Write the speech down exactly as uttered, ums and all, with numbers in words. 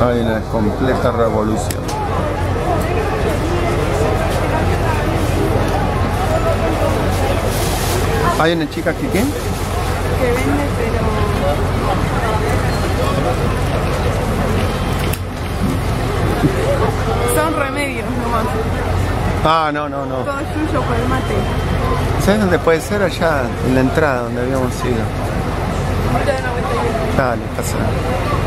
Hay una completa revolución. Hay una chica que ¿qué? Que vende, pero... son remedios nomás. Ah, no, no, no. Todo suyo por el mate. ¿Sabes dónde puede ser? Allá en la entrada donde habíamos ido. Ahorita de una vuelta y... Dale, pasa.